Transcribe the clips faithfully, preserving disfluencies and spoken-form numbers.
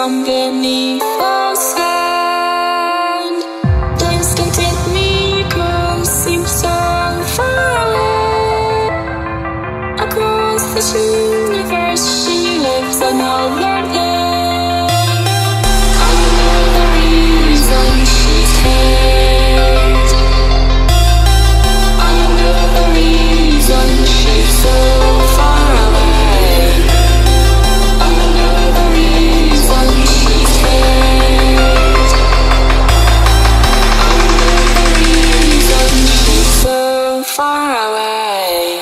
from beneath the sand. Just don't take me, girl, seem so far away. Across this universe, she lives another day. I know the reason she's hate. I know the reason she's so far away. I know the reason she's hate. I know the reason she's so far away.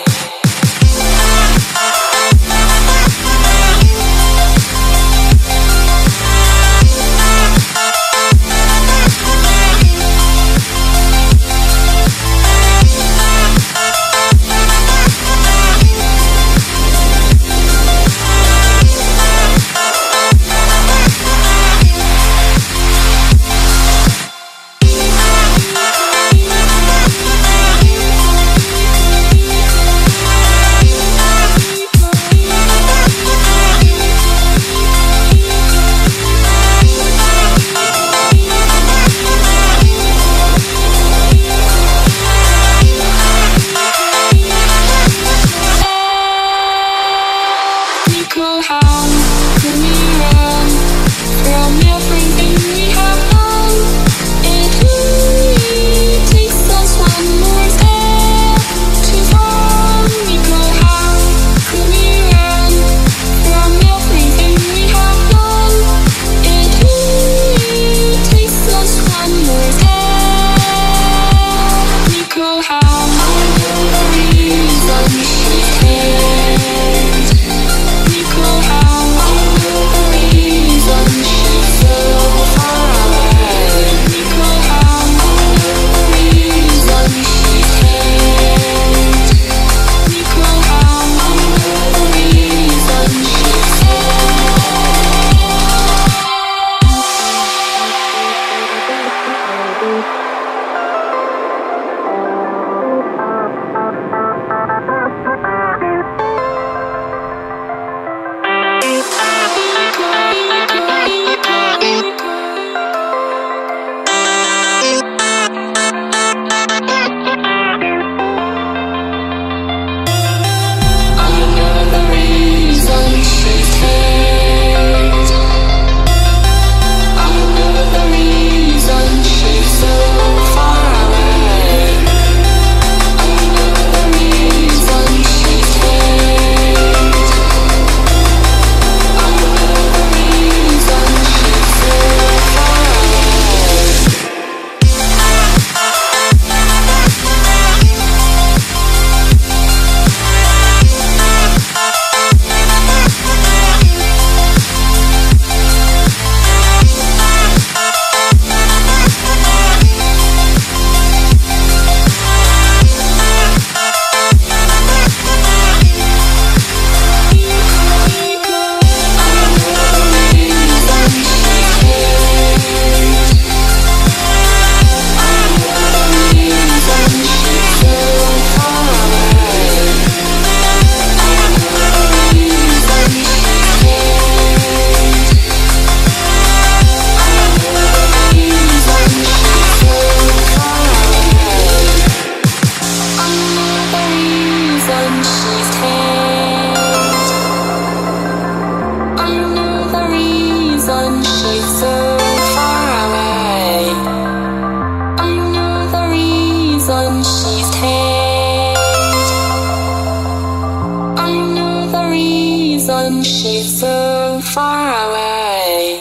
She's so far away.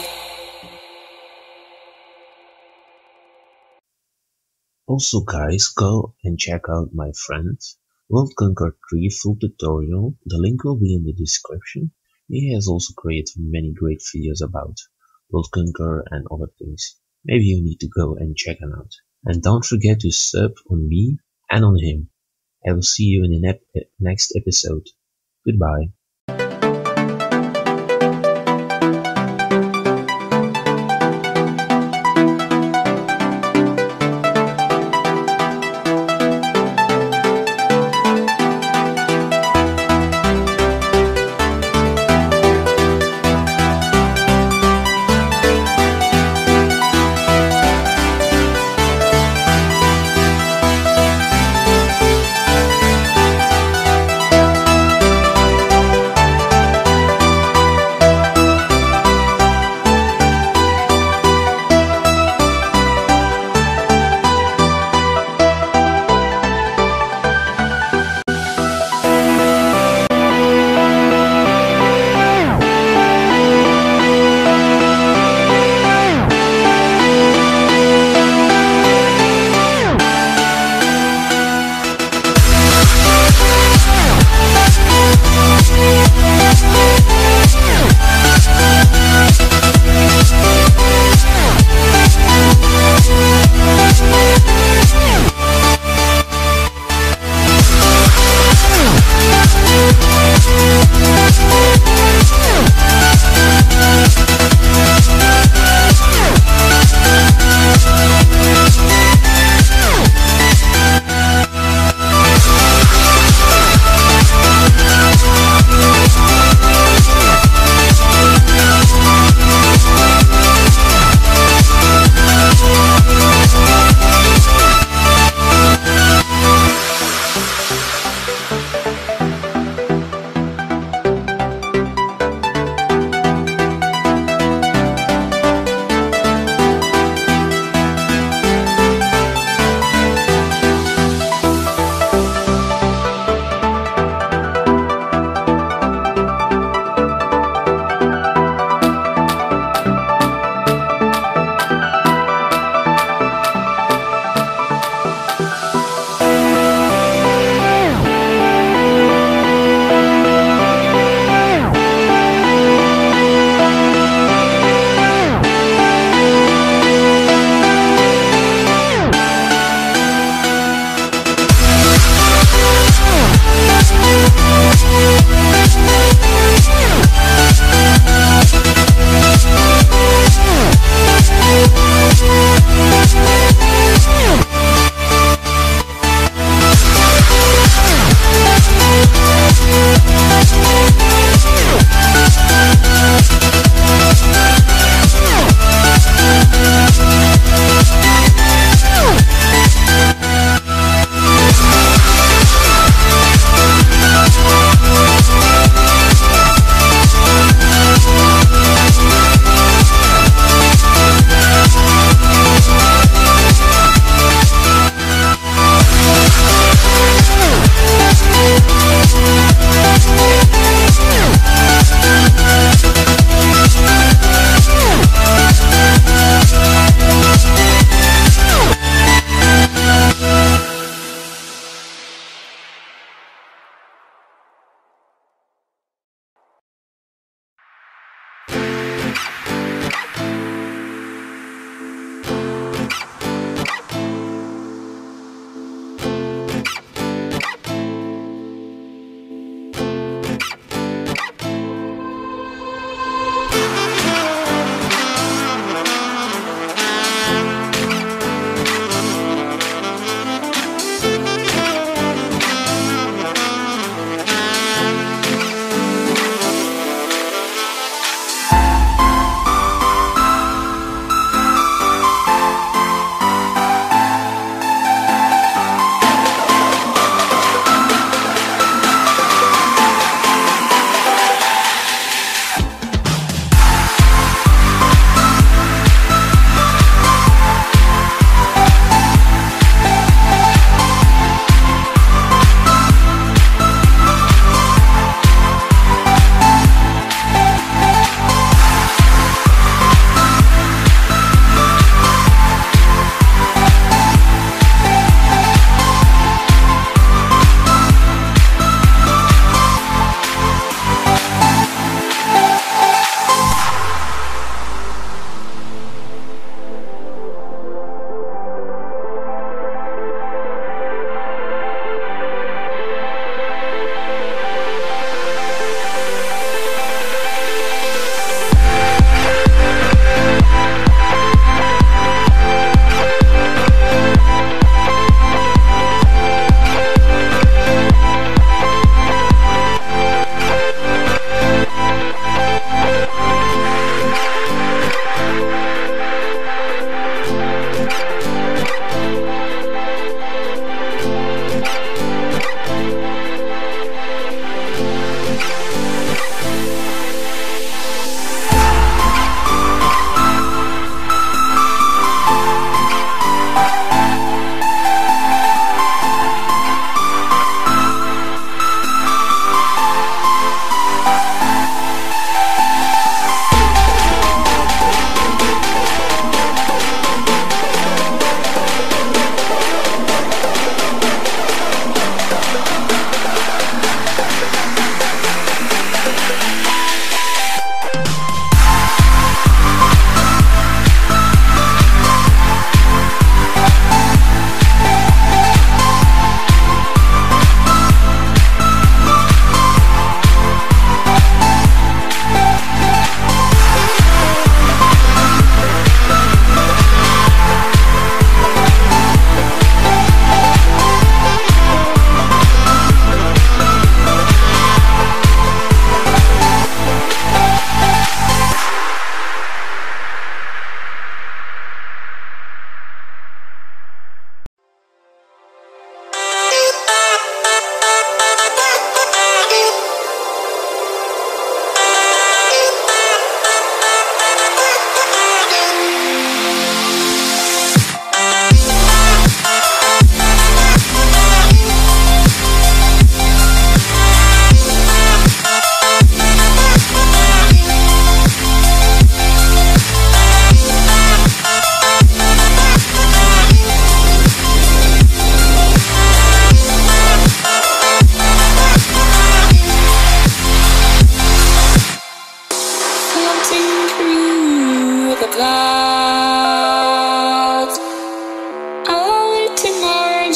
Also guys, go and check out my friend World Conquer three full tutorial, the link will be in the description. He has also created many great videos about World Conquer and other things. Maybe you need to go and check him out. And don't forget to sub on me and on him. I will see you in the ne next episode. Goodbye.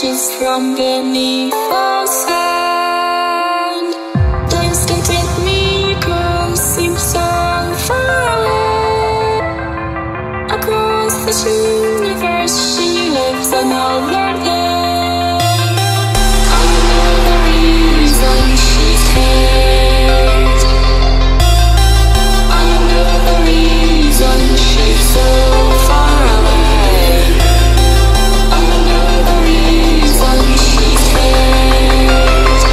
just from beneath the sand. Days can take me, girl, seem so far away. Across this universe, she lives another day. I know the reason she stays. I know the reason she's so far away. I know the reason she stays.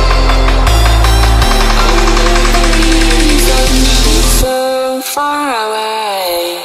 I know the reason she's so far away.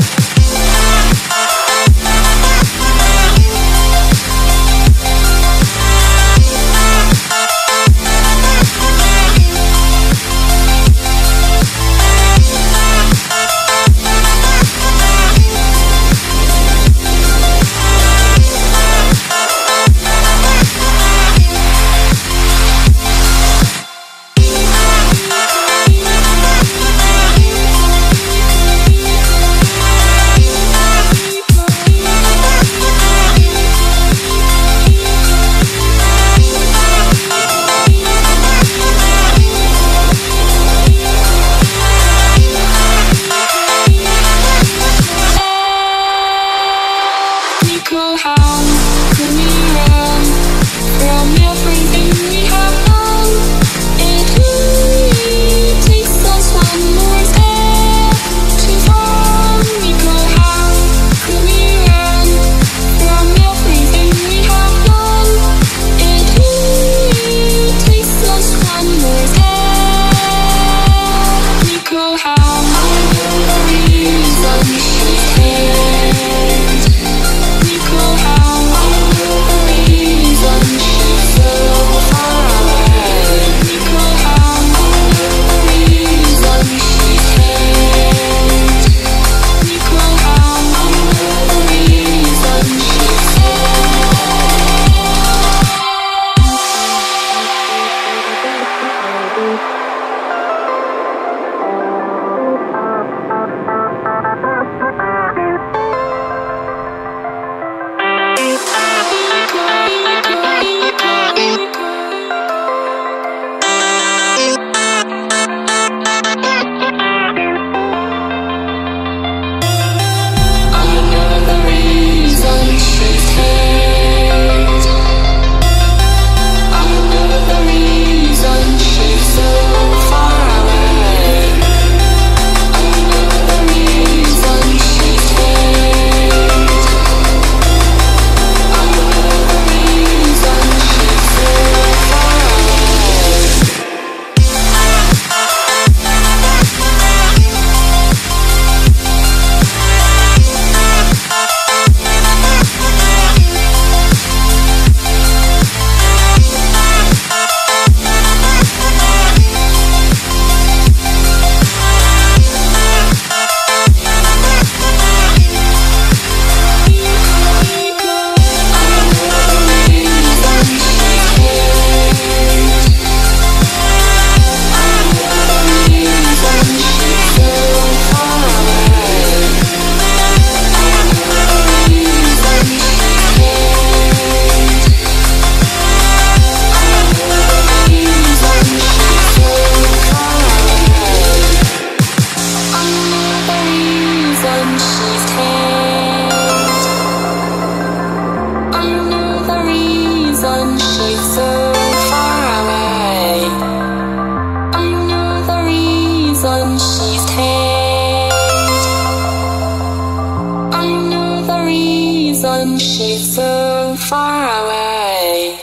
She's so far away.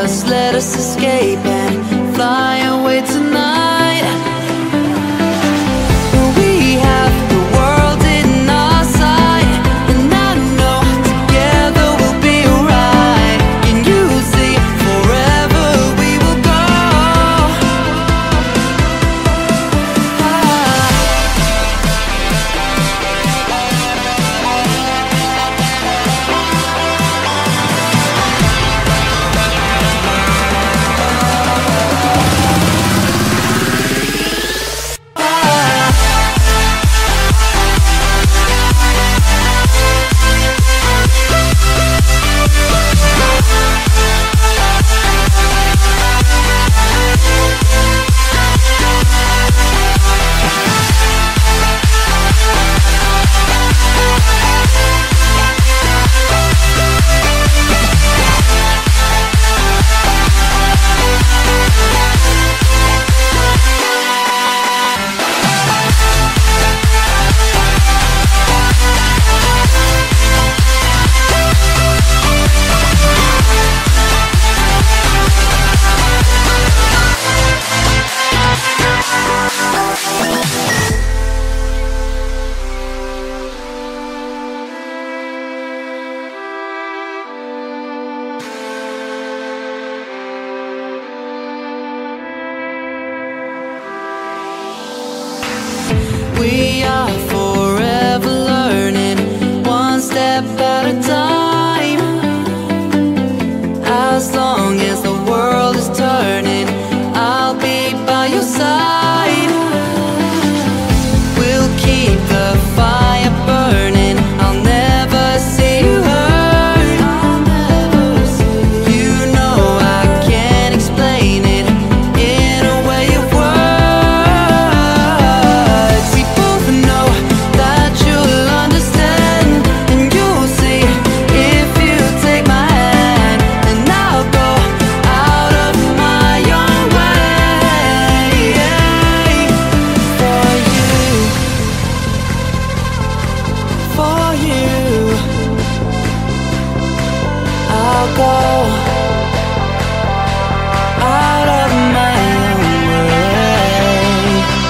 just let us escape and fly away tonight. We have the world in our sight, and I know together we'll be alright. Can you see forever we will go? We are forever learning, one step at a time. As long as the world is turning, I'll be by your side. We'll keep the fire burning, I'll never see you hurt. You know I can't explain it in a way of words. We both know that you'll understand, and you'll see if you take my hand, and I'll go out of my own way for you, for you. I'll go out of my own way.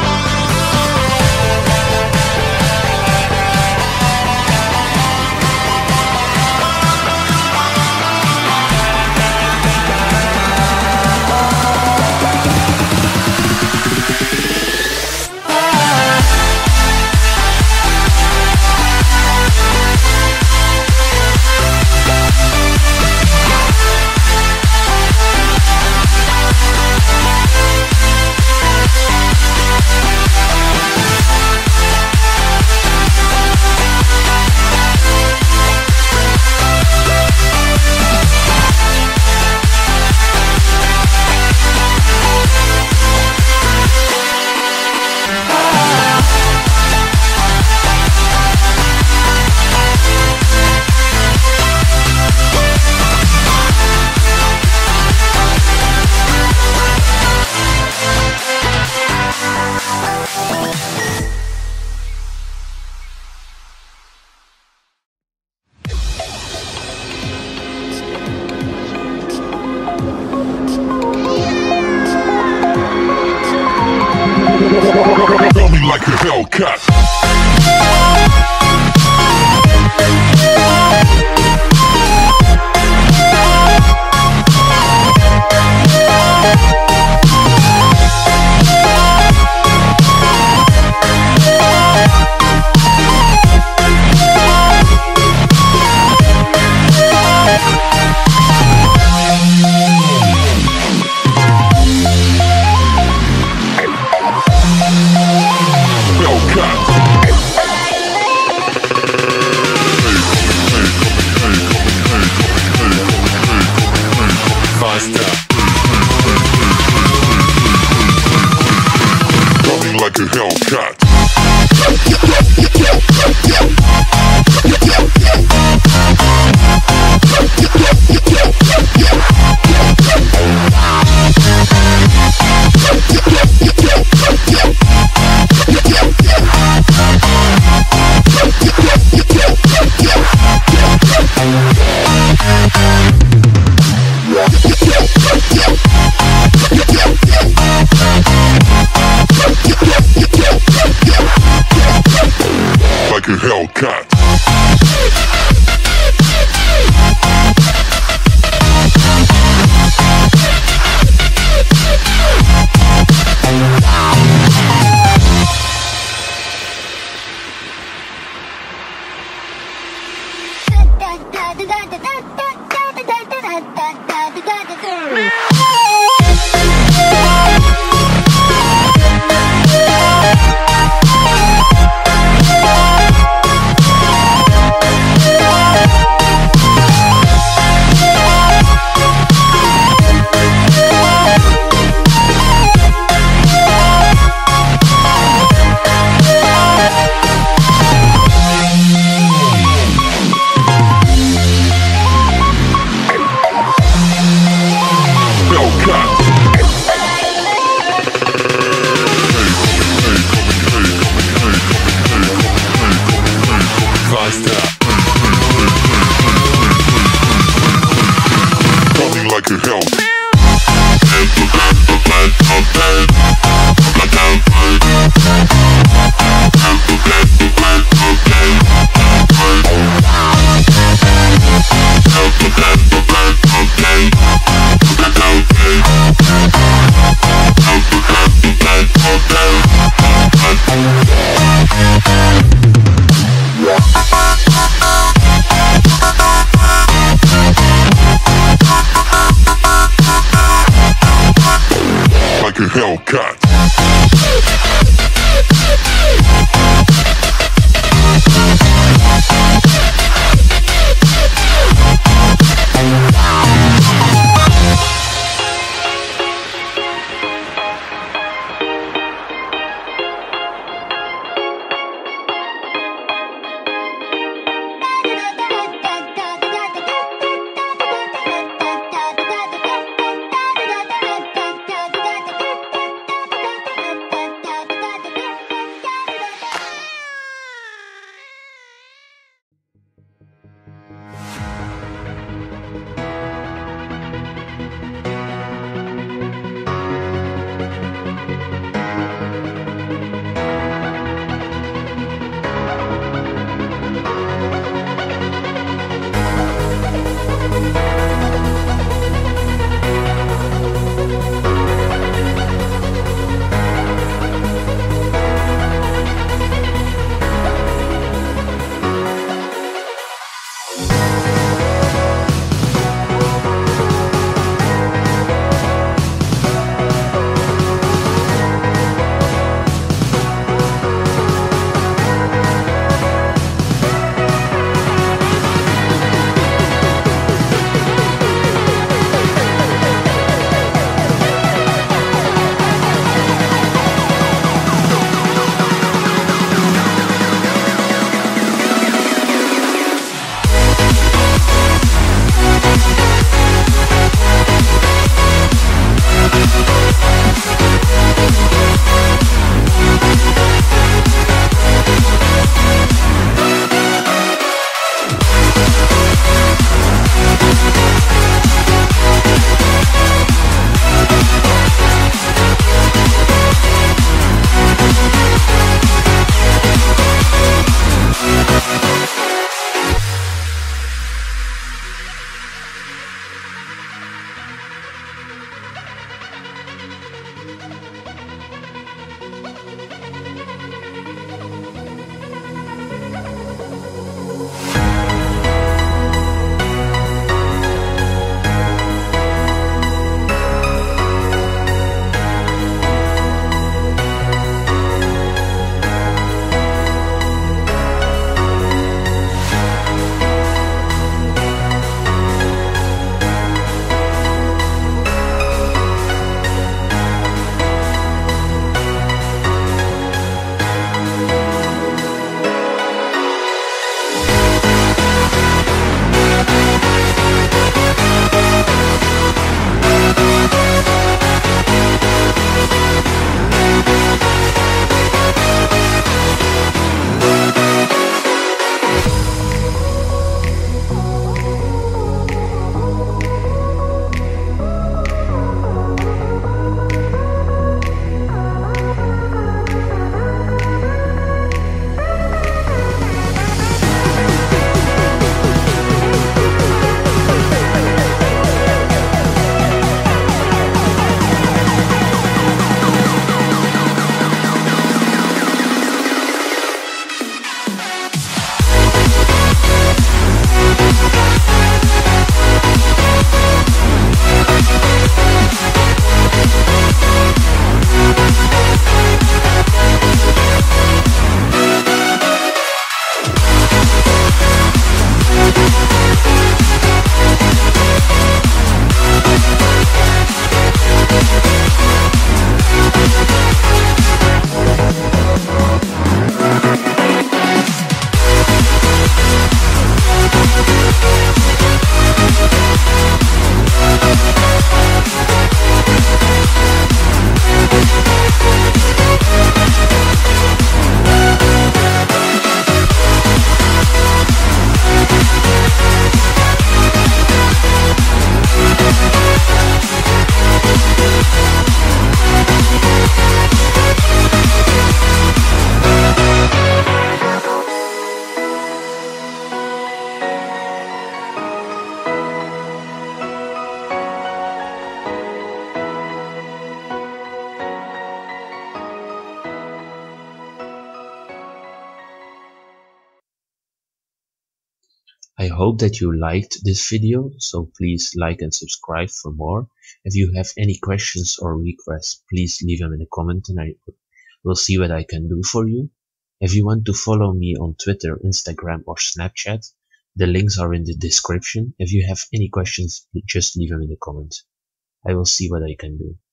Feel me like a Hellcat. Like a Hellcat. Yeah. Like a Hellcat. Coming like a hell. Like a Hellcat. I hope that you liked this video, so please like and subscribe for more. If you have any questions or requests, please leave them in the comment and I will see what I can do for you. If you want to follow me on Twitter, Instagram or Snapchat, the links are in the description. If you have any questions, just leave them in the comments. I will see what I can do.